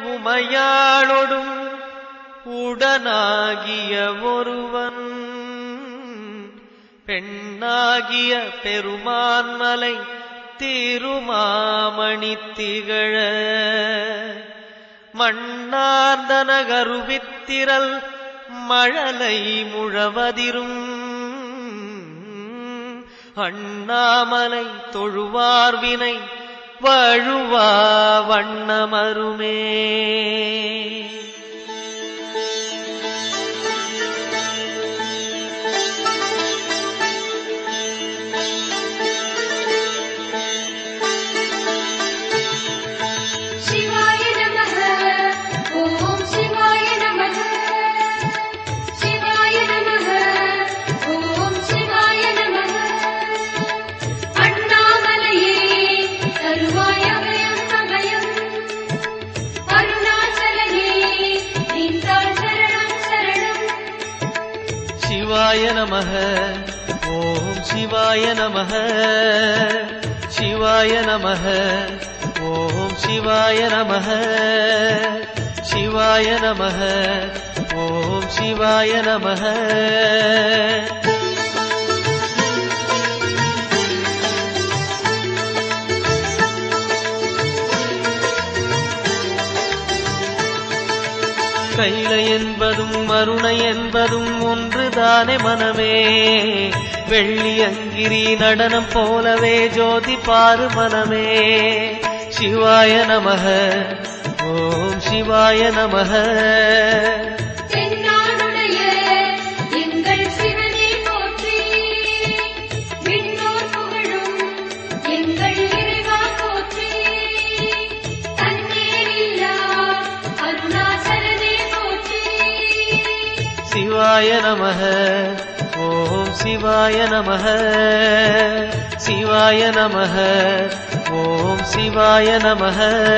உமையாளொடும் உடனாகிய ஒருவன் பெண்ணாகிய பெருமான்மலை திருமாமணி திகழ மண்ணார்ந்த நகருவித்திரல் மழலை முழவதிரும் அண்ணாமலை தொழுவார்வினை வழுவா வண்ணமருமே. சிவாய நமः ஓம் சிவாய நமः சிவாய நமः ஓம் சிவாய நமः சிவாய நமः ஓம் சிவாய நமः. கைலை என்பதும் மருணை என்பதும் ஒன்றுதானே மனமே. வெள்ளி அங்கிரி நடனம் போலவே ஜோதி பாரு மனமே. சிவாய நமः ஓம் சிவாய நமः. சிவாய நமः ஓம் சிவாய நமः சிவாய நமः ஓம் சிவாய நமः.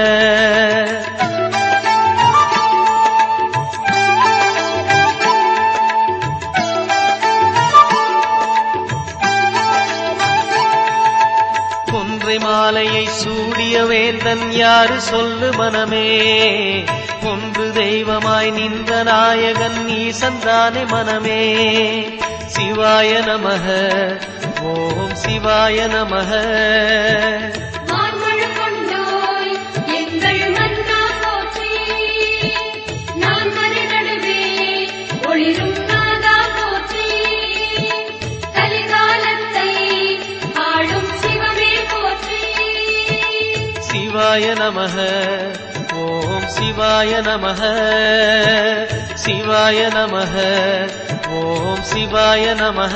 கொன்றை மாலையை சூடிய வேந்தன் யாரு சொல்லு மனமே. ஒன்று தெய்வமாய் நின்ற நாயகன் ஈசன்தானே மனமே. சிவாய நமः ஓம் சிவாய நமः. சிவாய நமः ஓம் சிவாய நமः சிவாய நமः ஓம் சிவாய நமः.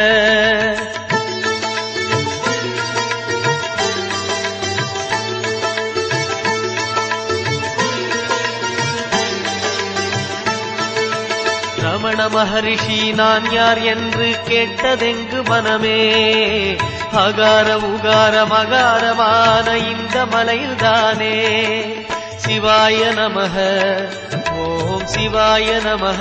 ரமண மகரிஷி நான் யார் என்று கேட்டதெங்கு மனமே. அகார உகார மகாரமான இந்த மலையில்தானே. சிவாய நமः ஓம் சிவாய நமः.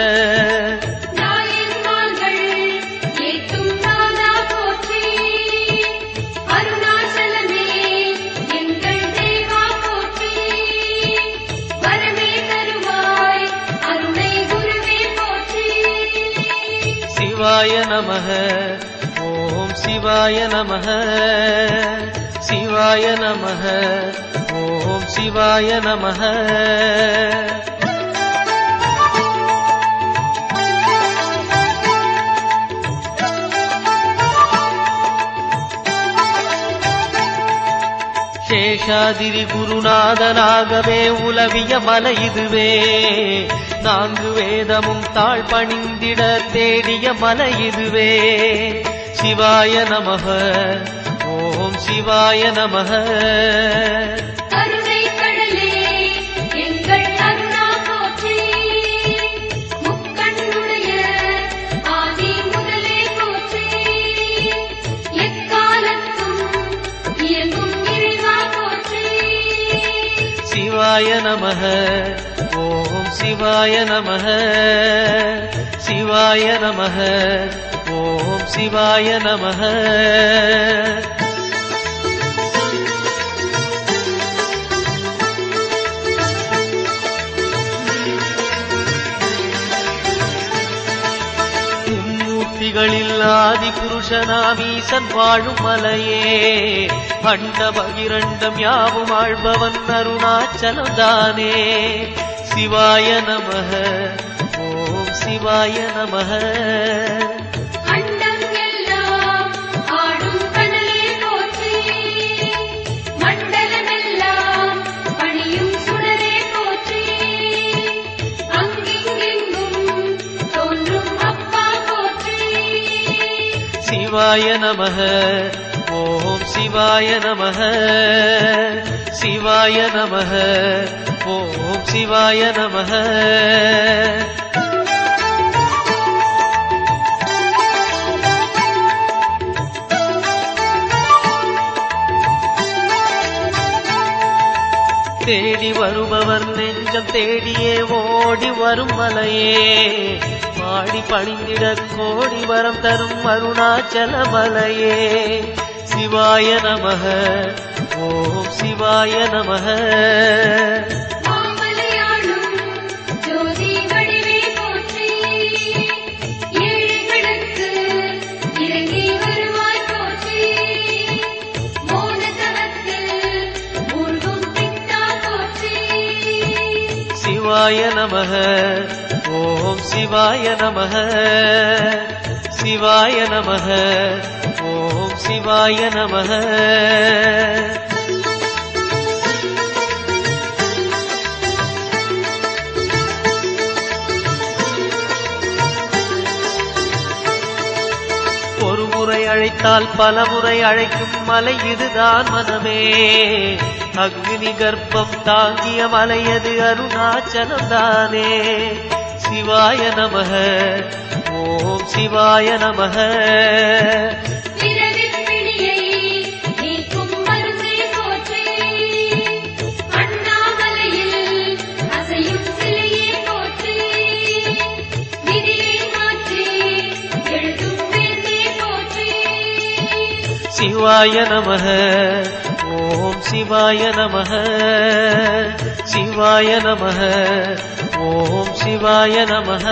சிவாய நமः ஓம் சிவாய நமः சிவாய நமः ஓம் சிவாய நமः. சேஷாதிரி குருநாதனாகவே உலவிய மலை இதுவே. நான்கு வேதமும் தாழ் பணிந்திட தேடிய மலை இதுவே. சிவாய நமः ஓம் சிவாய நமः. சிவாய நமः ஓம் சிவாய நமः சிவாய நமः ஓம் சிவாய நமः. முனிகளில் ஆதி புருஷனாம் ஈசன் வாழும் மலையே அண்ட பகிரண்டம் யாவும் ஆழ்பவன் அருணாச்சலம் தானே சிவாய நமஹ ஓம் சிவாய நமஹ சிவாய நமஹ ஓம் சிவாய நமஹ சிவாய நமஹ ஓம் சிவாய நமஹ தேடி வருபவர் நெஞ்சம் தேடியே ஓடி வரும் மலையே பாடி பணிந்திட கோடி வரம் தரும் அருணாச்சல மலையே சிவாய நமஹ ஓம் சிவாய நமஹ சிவாய நமஹ ஓம் சிவாய நமஹ சிவாய நமஹ ஓம் சிவாய நமஹ ஒரு முறை அழைத்தால் பல முறை அழைக்கும் மலை இதுதான் மனமே அக்னி கர்ப்பம் தாங்கிய மலையது அருணாச்சலம் தானே சிவாய நமஹ ஓம் சிவாய நமஹ சிவாய நமஹ ஓம் சிவாய நமஹ சிவாய நமஹ ஓம் சிவாய நமஹ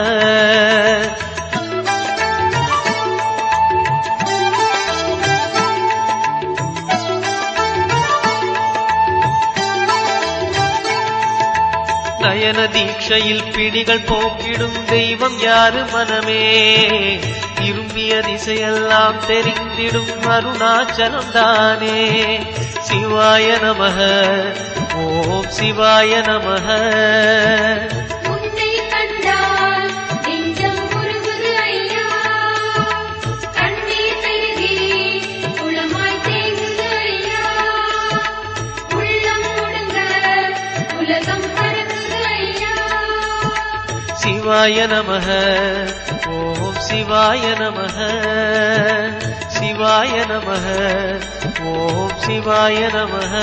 நயன தீட்சையில் பிடிகள் போக்கிடும் தெய்வம் யாரு மனமே திரும்பிய திசையெல்லாம் தெரிந்திடும் அருணாச்சலம் தானே சிவாய நமஹ ஓம் சிவாய நமஹ சிவாய நமஹ ஓம் சிவாய நமஹ சிவாய நமஹ ஓம் சிவாய நமஹ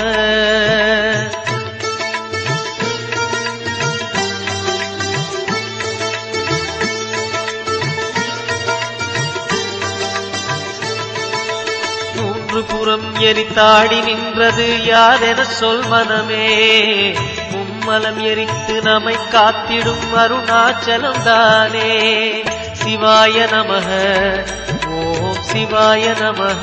மூன்று புறம் எரித்தாடி நின்றது யாரென சொல் மனமே மும்மலம் எரித்து நம்மை காத்திடும் அருணாச்சலம் தானே சிவாய நமஹ ஓம் சிவாய நமஹ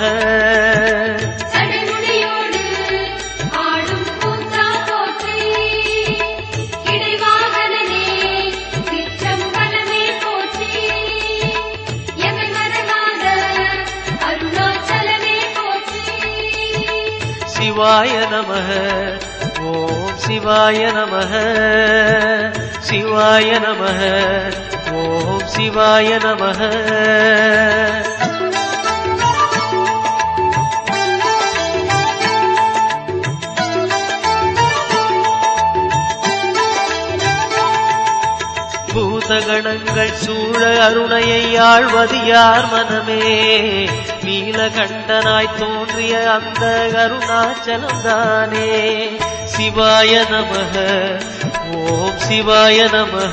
சிவாய நமஹ ஓம் சிவாய நமஹ சிவாய நமஹ ஓம் சிவாய நமஹ பூதகணங்கள் சூழ அருணையை ஆழ்வது யார் மனமே நீலகண்டனாய் தோன்றிய அந்த அருணாச்சலம் தானே சிவாய நமஹ ஓம் சிவாய நமஹ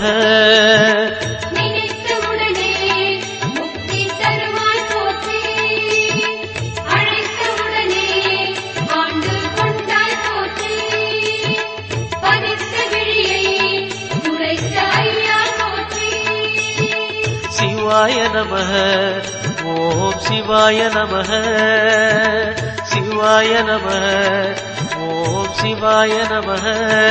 சிவாய நமஹ ஓம் சிவாய நமः சிவாய நமः ஓம் சிவாய நமः.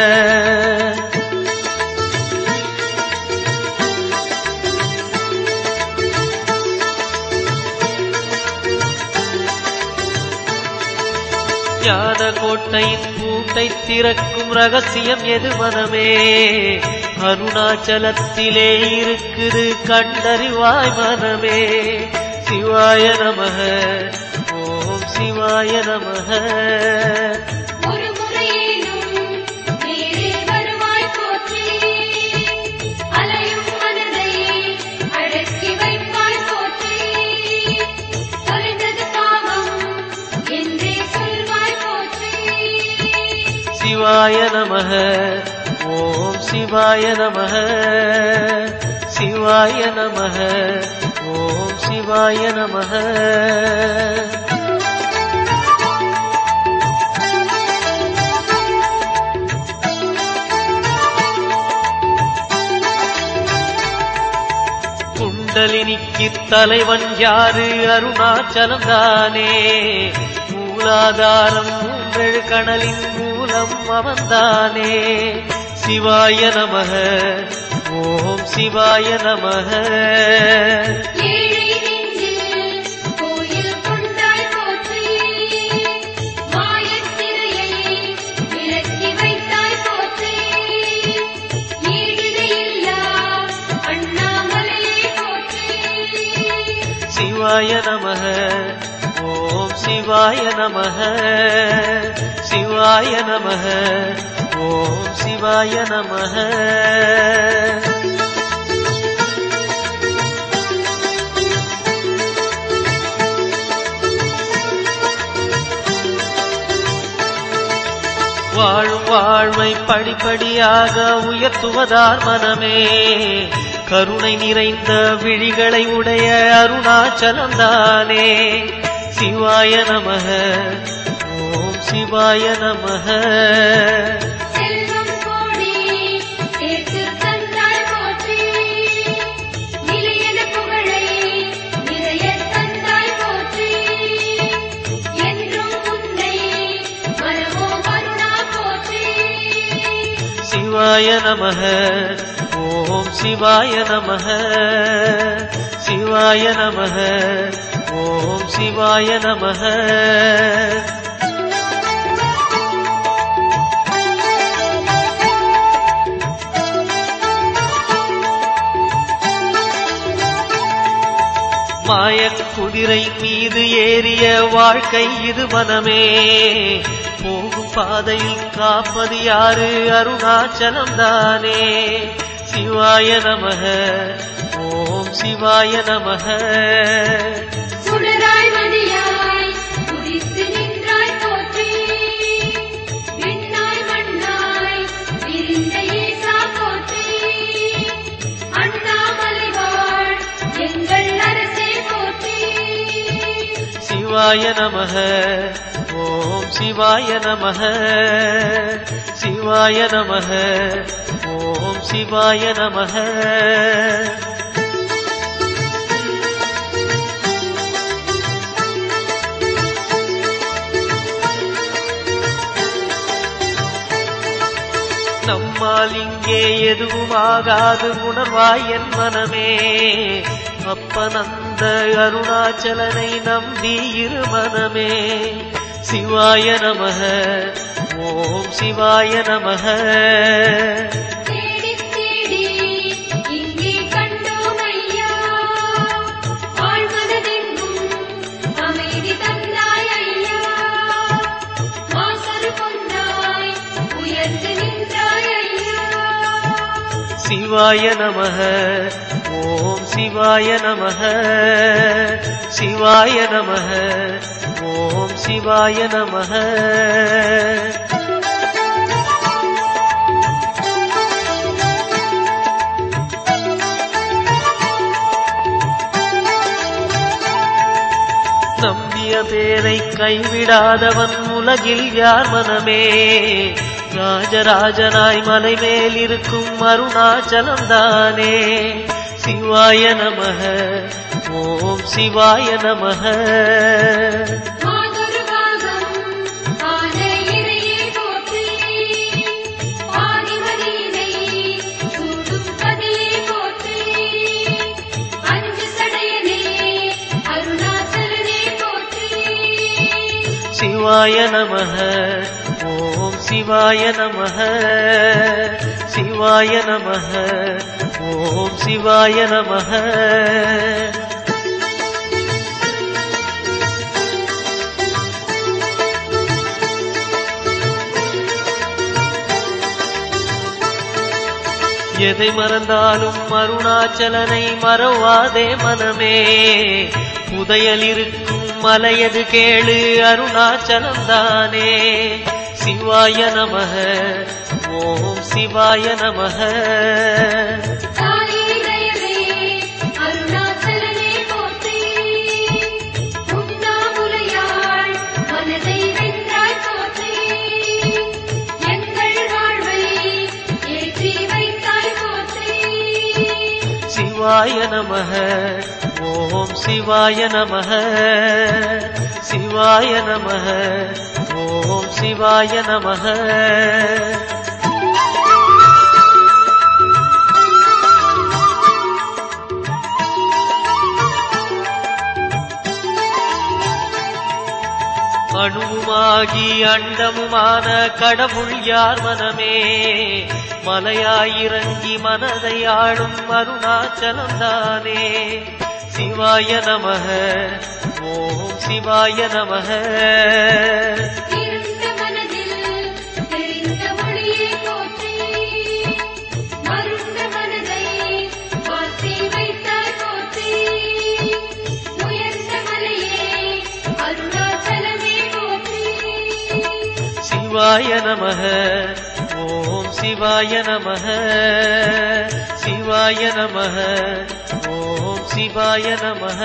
ஞான கோட்டையின் பூட்டை திறக்கும் ரகசியம் எது மனமே? அருணாச்சலத்திலே இருக்குது கண்டறிவாய் மனமே. சிவாய நமः ஓம் சிவாய நமः. சிவாய நமः ஓம் சிவாய நமः சிவாய நமः ஓம் சிவாய நமः. குண்டலினிக்கு தலைவன் யாரு? அருணாச்சலம் தானே. மூலாதாரம் மூன்றெழு கணலின் மூலம் அவன்தானே. சிவாய நமः ஓம் சிவாய நமः. சிவாய நமः ஓம் சிவாய நமः சிவாய நமः ஓம் சிவாய நமः. வாழும் வாழ்வை படிப்படியாக உயர்த்துவதார் மனமே. கருணை நிறைந்த விழிகளை உடைய அருணாச்சலம் தானே. சிவாய நமः ஓம் சிவாய நமः. சிவாய நமः ஓம் சிவாய நமः சிவாய நமः ஓம் சிவாய நமः. மாயக் குதிரை மீது ஏறிய வாழ்க்கை இது மனமே. போகும் பாதையில் காப்பது யாரு? அருணாச்சலம் தானே. சிவாய நமः ஓம் சிவாய நமः. சுடராய் மதியாய் உதித்து நின்றாய் போற்றி. விண்ணாய் மண்ணாய் விரிந்த ஈசா போற்றி. அண்ணாமலை வாழ் எங்கள் அரசே போற்றி. சிவாய நமः ஓம் சிவாய நமः சிவாய நமः ஓம் சிவாய நமः. நம்மால் இங்கே எதுவும் ஆகாது உணர்வாய் என் மனமே. அப்பனந்த அருணாச்சலனை நம்பி இரு மனமே. சிவாய நமः ஓம் சிவாய நமः. தேடி தேடி இங்கே கண்டோம் ஐயா. ஆழ்மனதெங்கும் அமைதி தந்தாய் ஐயா. வாசல் பொன்னாய் உயர்ந்து நின்றாய் ஐயா. சிவாய நமः ஓம் சிவாய நமः சிவாய நமः ஓம் சிவாய நமः. நம்பிய பேரை கைவிடாதவன் உலகில் யார் மனமே. ராஜராஜனாய் மலை மேல் இருக்கும் அருணாச்சலம் தானே. சிவாய நமः ஓம் சிவாய நமः. மாதுருபாகம் ஆன இறையே போற்றி, ஆதிமதியினை சூடும் பதியே போற்றி, அஞ்சு சடையனே அருணாச்சலனே போற்றி. சிவாய நமः. ஓம் சிவாய நமः. சிவாய நமः. ஓம் சிவாய நமः. எதை மறந்தாலும் அருணாச்சலனை மறவாதே மனமே. புதையல் இருக்கும் மலையது கேளு அருணாச்சலம் தானே. சிவாய நமः. ஓம் சிவாய நமः. தாயே தயவே அருணாச்சலனே போற்றி, உண்ணாமுலையாள் மனதை வென்றாய் போற்றி, எங்கள் வாழ்வை ஏற்றி வைத்தாய் போற்றி. சிவாய நமः. ஓம் சிவாய நமः. சிவாய நமः. ஓம் சிவாய நமः. அணுவுமாகி அண்டமுமான கடவுள் யார் மனமே. மலையாயிறங்கி மனதை ஆளும் அருணாச்சலம் தானே. சிவாய நமः. ஓம் சிவாய நமः. இருந்த மனதில் தெரிந்த மொழியே போற்றி, மருண்ட மனதை மாற்றி வைத்தாய் போற்றி, உயர்ந்த மலையே அருணாச்சலமே போற்றி. சிவாய நமः. ஓம் சிவாய நமः. சிவாய நமः. ஓம் சிவாய நமः.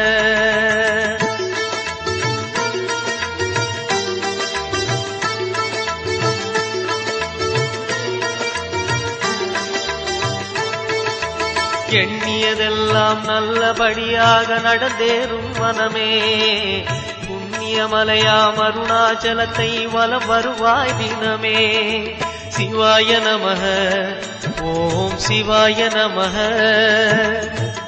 எண்ணியதெல்லாம் நல்லபடியாக நடந்தேறும் மனமே. புண்ணியமலையாம் அருணாச்சலத்தை வலம் வருவாய் தினமே. சிவாய நமः. ஓம் சிவாய நமः.